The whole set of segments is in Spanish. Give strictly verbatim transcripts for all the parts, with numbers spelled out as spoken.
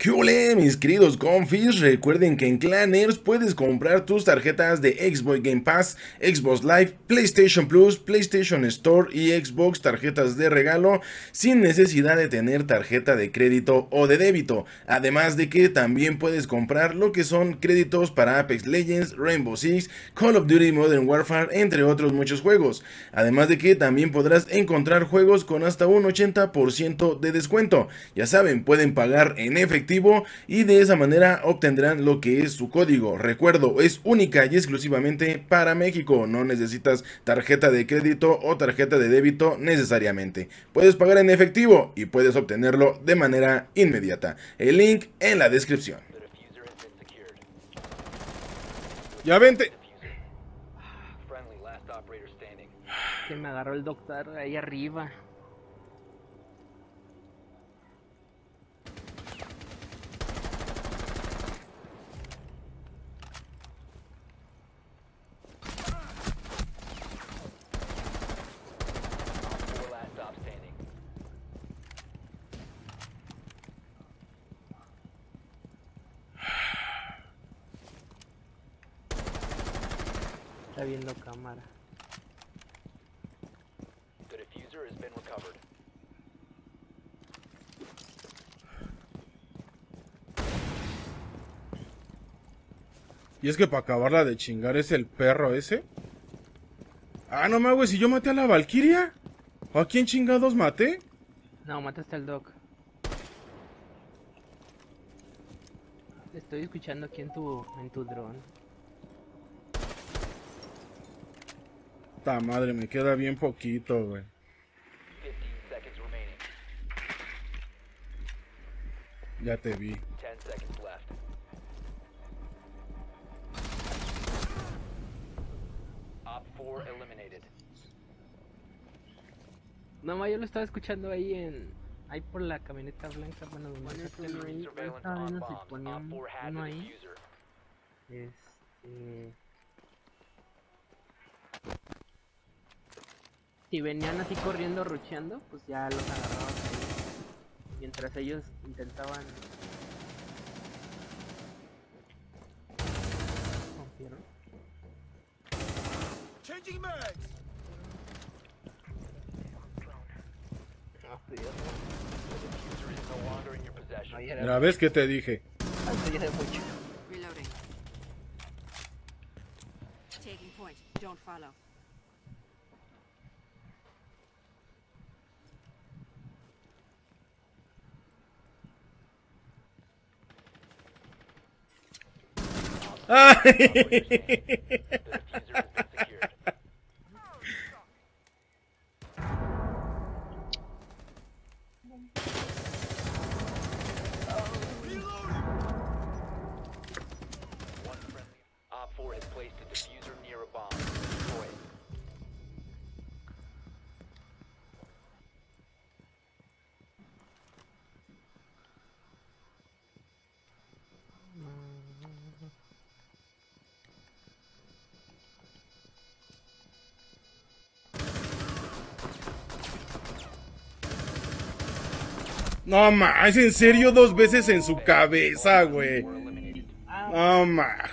¿Qué ole, mis queridos confis? Recuerden que en Clanners puedes comprar tus tarjetas de Xbox Game Pass, Xbox Live, PlayStation Plus, PlayStation Store y Xbox tarjetas de regalo sin necesidad de tener tarjeta de crédito o de débito. Además de que también puedes comprar lo que son créditos para Apex Legends, Rainbow Six, Call of Duty Modern Warfare, entre otros muchos juegos. Además de que también podrás encontrar juegos con hasta un ochenta por ciento de descuento. Ya saben, pueden pagar en efectivo y de esa manera obtendrán lo que es su código. Recuerdo, es única y exclusivamente para México, no necesitas tarjeta de crédito o tarjeta de débito necesariamente. Puedes pagar en efectivo y puedes obtenerlo de manera inmediata. El link en la descripción. Ya vente. Que me agarró el doctor ahí arriba. Está viendo cámara. Y es que para acabarla de chingar es el perro ese. Ah, no mames, si yo maté a la Valkyria. ¿A quién chingados maté? No, mataste al doc. Estoy escuchando aquí en tu, en tu dron. Ta madre, me queda bien poquito, güey. Ya te vi. No, ma, yo lo estaba escuchando ahí en... Ahí por la camioneta blanca, bueno, donde está uno ahí. Yo estaba viendo si ponían uno ahí. Este... Si venían así corriendo, rucheando, pues ya los agarraban ahí. Mientras ellos intentaban... ¿Rompieron? Changing mags. No, pues yo no. Ahí era... Mira, ¿ves que te dije? Eso ya era mucho. Reloading. Taking point. Don't follow. No más, en serio, dos veces en su cabeza, güey. No más.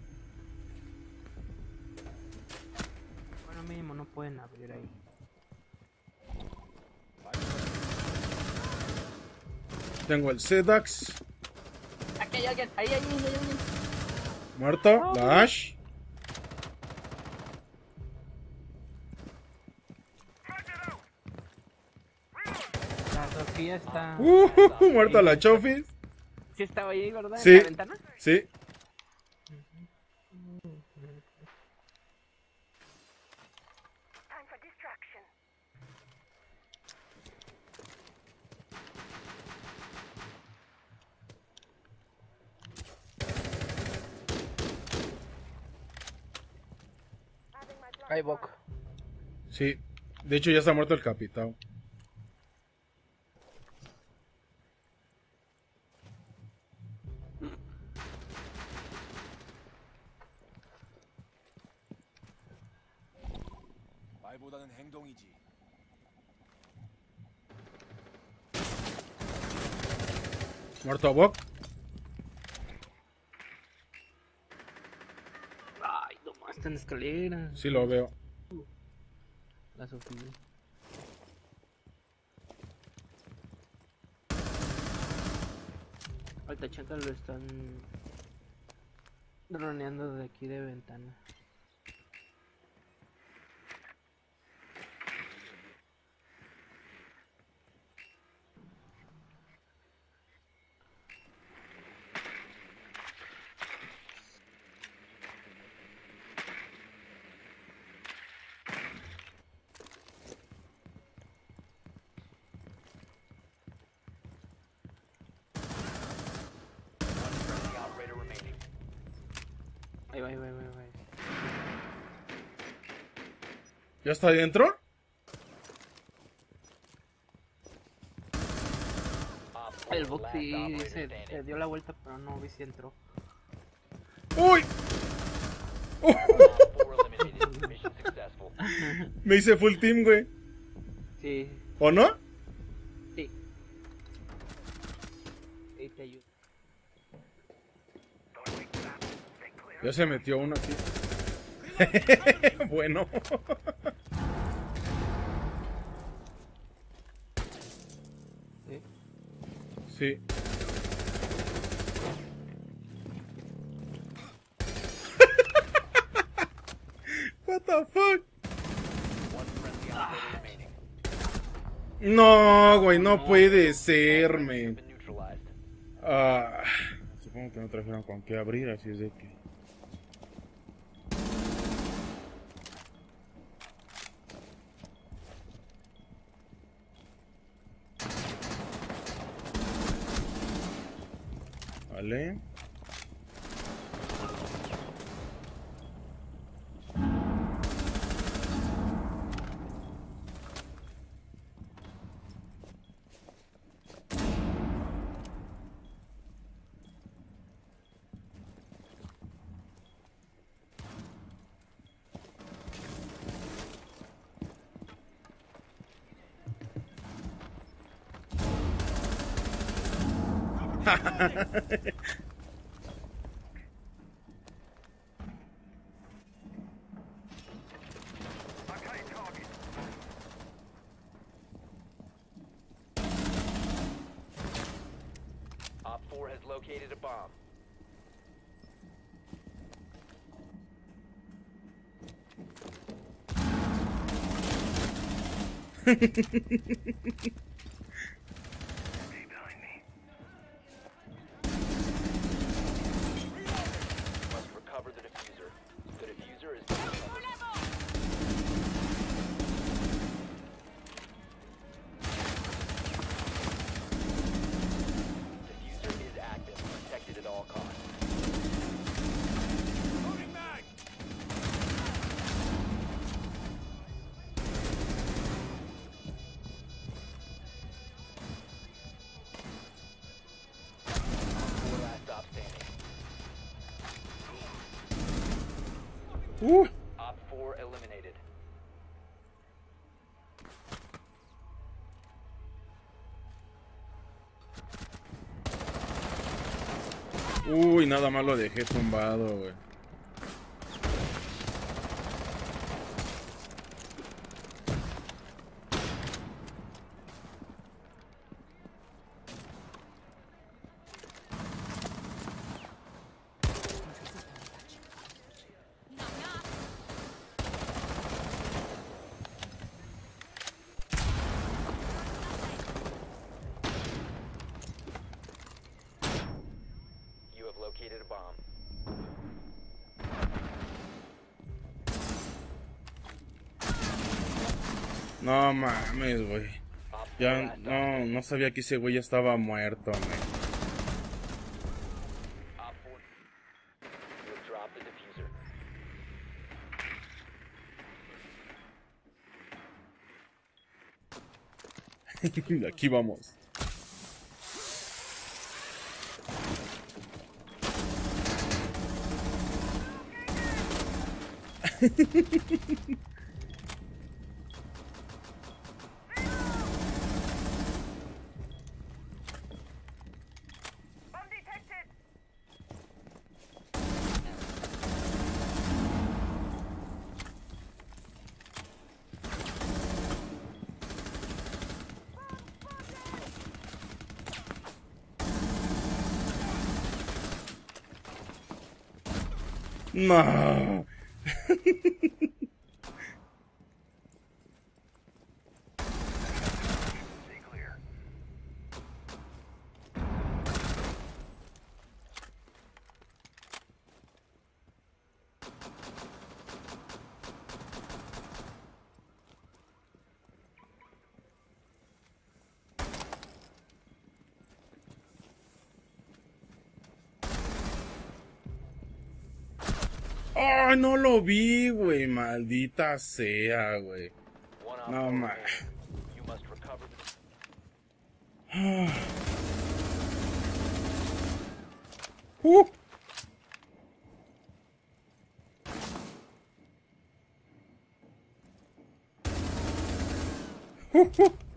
Bueno, mínimo no pueden abrir ahí. Tengo el Sedax. Aquí hay alguien, ahí hay alguien, ahí hay alguien. Muerto, Dash. La Sofía está... Uh, muerto la Chofis. ¿Sí estaba ahí, verdad? Sí. ¿En la ventana? Sí. Hay Bok. Sí. De hecho, ya está muerto el capitán. 말보다는 행동이지. Muerto Bok. está en escalera. Sí, lo veo. La Sofía. Ahorita Chanca lo están droneando de aquí de ventana. Ahí va, ahí va, ahí va, ahí va. ¿Ya está adentro? El Boxy se, se dio la vuelta, pero no vi si entró. ¡Uy! Me hice full team, güey. Sí, ¿O no? sí. Ahí te ayudo. Ya se metió uno aquí. Bueno. ¿Sí? Sí. What the fuck? No, güey, no puede ser, man. Ah, supongo que no trajeron con qué abrir, así es de que... Vale. Op four has located a bomb. Must recover the diffuser. The diffuser is being recovered. Diffuser is active. Protected at all costs. Loading mag. Four last stop standing. Uh, Op four eliminated. uy, nada más lo dejé tumbado, güey. You have located a bomb. No mames, güey. Op four Ya, last stop no, standing. no sabía que ese güey ya estaba muerto, man. Op four. You have dropped the diffuser. Aquí vamos. No. Ay, no lo vi, güey. Maldita sea, güey. One op No, four ma. remaining. You must recover the Uh. Uh.